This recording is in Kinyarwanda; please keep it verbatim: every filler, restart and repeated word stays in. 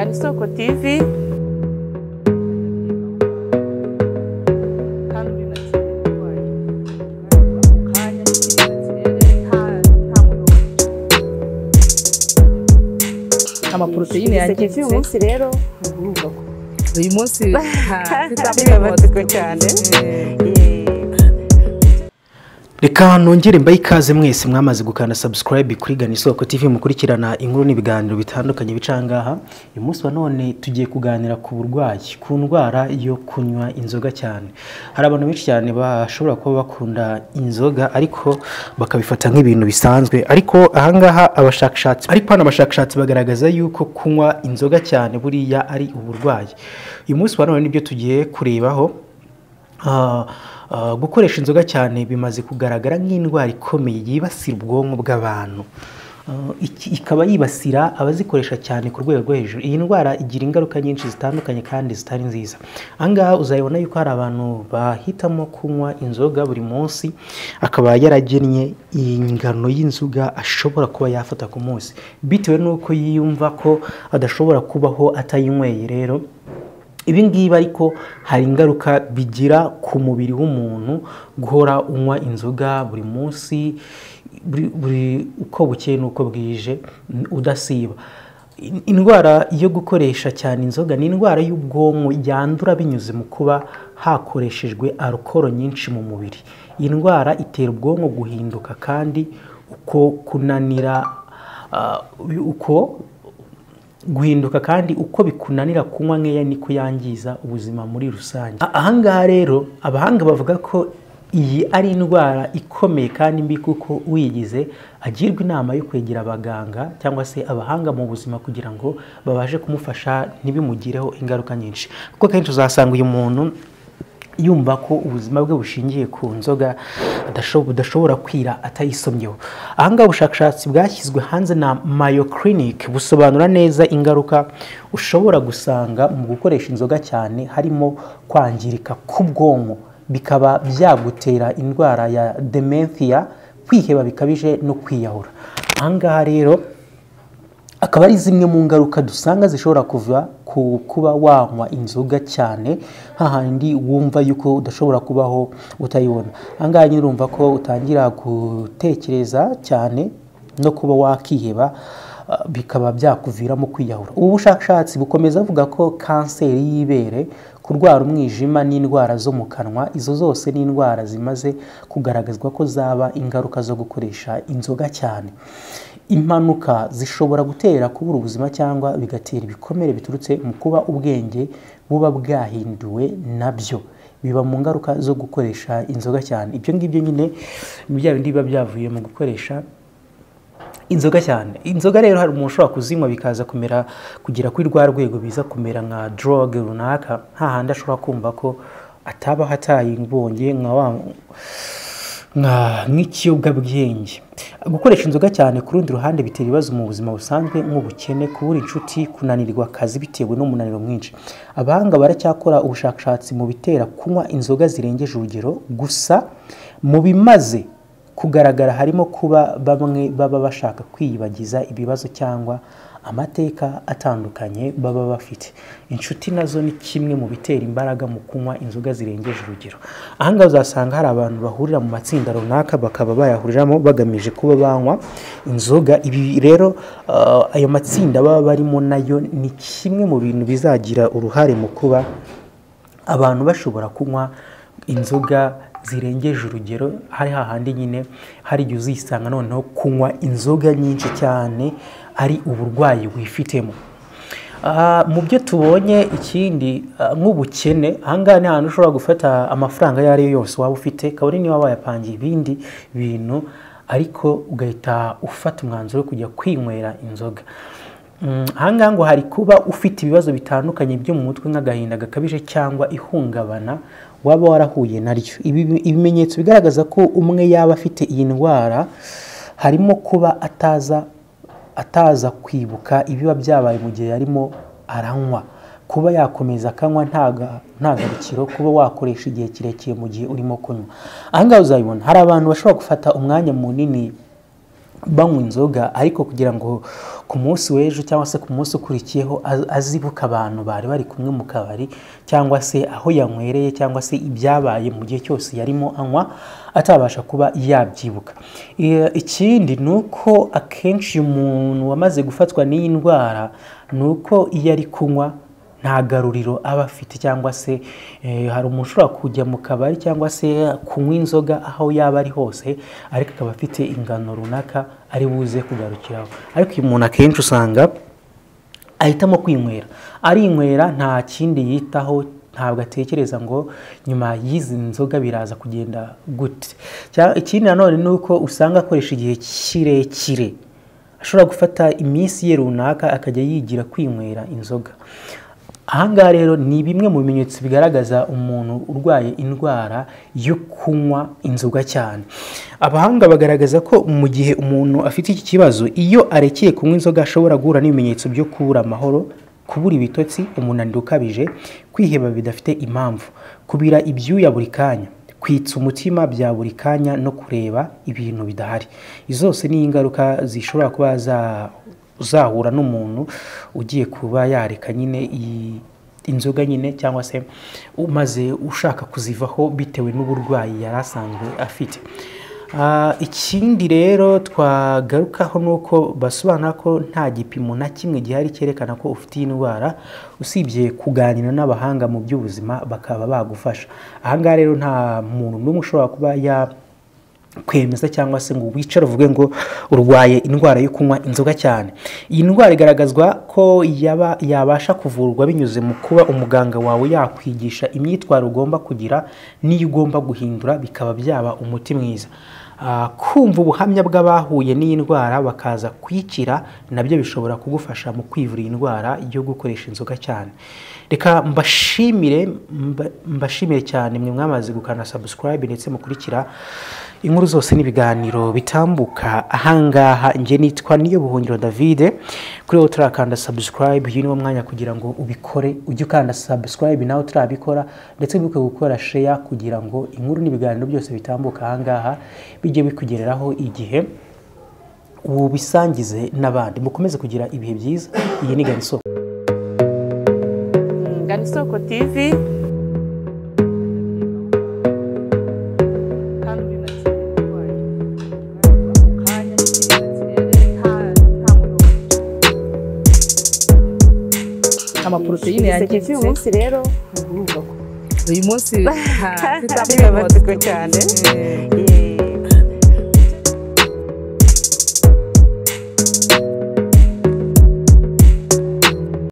Ganisoko T V. Amaproteine yangize uyu munsi rero uyu munsi bitabiriye cyane. Reka nongere mbaye ikaze mwese mwamaze gukanda subscribe kuri Ganisoko T V mukurikirana inkuru n'ibiganiro bitandukanye bicangaha. Uyu munsi wa none tugiye kuganira ku burwayi, ku ndwara yo kunywa inzoga cyane. Hari abantu benshi cyane bashobora kuba bakunda inzoga ariko bakabifata nk'ibintu bisanzwe, ariko ahangaha abashakashatsi ariko hano abashakashatsi bagaragaza yuko kunywa inzoga cyane buriya ari uburwayi. Uyu munsi wa none nibyo tugiye kurebaho. uh, Uh, gukoresha inzoga cyane bimaze kugaragara nk'indwara ikomeye yibasira ubwonko bw'abantu. Uh, ikaba yibasira abazikoresha cyane ku rwego rwo hejuru. Iyi ndwara igira ingaruka nyinshi zitandukanye kandi zitari nziza. Angaha uzayibona yuko hari abantu bahitamo kunywa inzoga buri munsi, akaba yaragennye ingano y'inzoga ashobora kuba yafata ku munsi bitewe nuko yiyumva ko adashobora kubaho atayinyweye. Rero ibi ngibi ariko hari ingaruka bigira ku mubiri w'umuntu guhora unywa inzoga buri munsi, buri uko bukeye nuko bwije udasiba. Indwara yo gukoresha cyane inzoga ni indwara y'ubwonko yandura binyuze mu kuba hakoreshejwe alcohol nyinshi mu mubiri. Iyi ndwara itera ubwonko guhinduka kandi uko kunanira uh, uko guhinduka kandi uko bikunanira kunywa nkeya niko yangiza ubuzima muri rusange. Ahangaha rero abahanga bavuga ko iyi ari indwara ikomeye kandi mbi, kuko uyigize agirwa inama yo kwegera abaganga cyangwa se abahanga mu buzima kugira ngo babashe kumufasha ntibimugireho ingaruka nyinshi, kuko kenshi uzasanga uyu muntu yumva ko ubuzima bwe bushingiye ku nzoga adashobora kwira atayisomyeho. Ahangaha ubushakashatsi bwashyizwe hanze na Mayo Clinic busobanura neza ingaruka ushobora gusanga mu gukoresha inzoga cyane, harimo kwangirika k'ubwonko, bikaba byagutera indwara ya dementia, kwiheba bikabije no kwiyahura. Ahangaha rero akaba ari zimwe mu ngaruka dusanga zishobora kuva ku kuba wanywa inzoga cyane, hahandi wumva yuko udashobora kubaho utayibona. Ahangaha nyine urumva ko utangira gutekereza cyane no kuba wakiheba, bikaba byakuviramo kwiyahura. Ubu bushakashatsi bukomeza avuga ko kanseri y'ibere, kurwara umwijima n'indwara zo mu kanwa, izo zose ni indwara zimaze kugaragazwa ko zaba ingaruka zo gukoresha inzoga cyane. Impanuka zishobora gutera kubura ubuzima cyangwa bigatera ibikomere biturutse mu kuba ubwenge buba bwahinduwe nabyo, biba mu ngaruka zo gukoresha inzoga cyane. Ibyo ngibyo nyine bya bindi biba byavuye mu gukoresha inzoga cyane. Inzoga rero hari umuntu ushobora kuzinywa bikaza kumera kugira kuri rwa rwego biza kumera nka drogue runaka, hahandi ashobora kumva ko ataba hatayibonye nka nk'ikiyobyabwenge. Gukoresha inzoga cyane ku rundi ruhande bitera ibibazo mu buzima busanzwe nk'ubukene, kubura inshuti, kunanirwa akazi bitewe n'umunaniro mwinshi. Abahanga baracyakora ubushakashatsi mu bitera kunywa inzoga zirengeje urugero, gusa mu bimaze kugaragara harimo kuba bamwe baba bashaka kwiyibagiza ibibazo cyangwa amateka atandukanye baba bafite. Inshuti nazo ni kimwe mu bitera imbaraga mu kunywa inzoga zirengeje urugero. Ahangaha uzasanga hari abantu bahurira mu matsinda runaka, bakaba bayahuriramo bagamije kuba banywa inzoga. Ibi rero uh, ayo matsinda baba barimo nayo ni kimwe mu bintu bizagira uruhare mu kuba abantu bashobora kunywa inzoga zirengeje urugero. Hari hahandi nyine hari igihe uzisanga noneho kunywa inzoga nyinshi cyane ari uburwayi wifitemo. Uh, mu byo tubonye ikindi uh, nk'ubukene, ahangaha ni ahantu ushobora gufata amafaranga ayo ari yo yose waba ufite, kabone niba wayapangiye ibindi bintu, ariko ugahita ufata umwanzuro wo kujya kwinywera inzoga. Um, ahangaha ngo hari kuba ufite ibibazo bitandukanye byo mu mutwe nk'agahinda gakabije cyangwa ihungabana waba warahuye naryo. Ibi ibimenyetso bigaragaza ko umwe yaba afite iyi ndwara harimo kuba ataza ataza kwibuka ibiba byabaye mu gihe yarimo aranywa, kuba yakomeza akanywa ntagarukiro, kuba wakoresha igihe kirekire mu gihe urimo kunywa. Ahangaha uzabibona hari abantu bashobora gufata umwanya munini banywa inzoga ariko kugira ngo ku munsi w'ejo cyangwa se ku munsi ukurikiyeho azibuka abantu bari bari kumwe mu kabari cyangwa se aho yanywereye cyangwa se ibyabaye mu gihe cyose yarimo anywa atabasha kuba yabyibuka. Ikindi nuko akenshi umuntu wamaze gufatwa n'iyi ndwara nuko iyo ari kunywa nta garuriro aba afite cyangwa se hari umuntu ushobora kujya mu kabari cyangwa se kunywa inzoga aho yaba ari hose ariko akaba afite ingano runaka ari buze kugarukiraho, ariko uyu muntu akenshi usanga ahitamo kwinywera, arinywera nta kindi yitaho, ntabwo atekereza ngo nyuma y'izi nzoga biraza kugenda gute. Ikindi nanone ni uko usanga akoresha igihe kirekire, ashobora gufata iminsi ye runaka akajya yigira kwinywera inzoga. Ahangaha rero ni bimwe mu bimenyetso bigaragaza umuntu urwaye indwara yo kunywa inzoga cyane. Abahanga bagaragaza ko mu gihe umuntu afite iki kibazo, iyo arekeye kunywa inzoga ashobora guhura n'ibimenyetso byo kubura amahoro, kubura ibitotsi, umunaniro ukabije, kwiheba bidafite impamvu, kubira ibyuya buri kanya, kwitsa umutima bya buri kanya no kureba ibintu bidahari. Izo zose ni ingaruka zishobora kuba za uzahura n'umuntu ugiye kuba yareka nyine inzoga nyine cyangwa se umaze ushaka kuzivaho bitewe n'uburwayi yari asanzwe afite. Ikindi rero twagarukaho nuko basobanura ko nta gipimo na kimwe gihari cyerekana ko ufite iyi ndwara usibye kuganira n'abahanga mu by'ubuzima bakaba bagufasha. Ahangaha rero nta muntu n'umwe ushobora kuba ya kwemeza cyangwa se ngo wicare uvuge ngo urwaye indwara yo kunywa inzoga cyane. Iyi ndwara igaragazwa ko yaba yabasha kuvurwa binyuze mu kuba umuganga wawe yakwigisha imyitwarire ugomba kugira n'iyo ugomba guhindura bikaba byaba umuti mwiza. Kumva ubuhamya bw'abahuye n'iyi ndwara bakaza kwikira nabyo bishobora kugufasha mu kwivura iyi ndwara yo gukoresha inzoga cyane. Reka mbashimire mbashimire cyane mwe mwamaze gukanda subscribe ndetse mukurikira inkuru zose n'ibiganiro bitambuka ahangaha. Nge nitwa Niyo Buhungiro David, kuri wowe turakanda subscribe, uyu niwo mwanya kugira ngo ubikore, ujye ukanda subscribe nawe turabikora, ndetse wibuke gukora share kugira ngo inkuru n'ibiganiro byose bitambuka ahangaha bijye bikugereraho igihe ubisangize n'abandi. Mukomeze kugira ibihe byiza. Iyi ni Ganisoko. Ganisoko T V. Amaproteine yangiritse uyu munsi rero uyu munsi ha cyane.